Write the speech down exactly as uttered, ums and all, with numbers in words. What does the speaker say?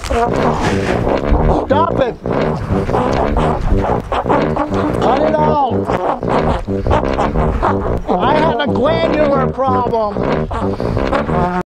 Stop it! Cut it out! I had a glandular problem.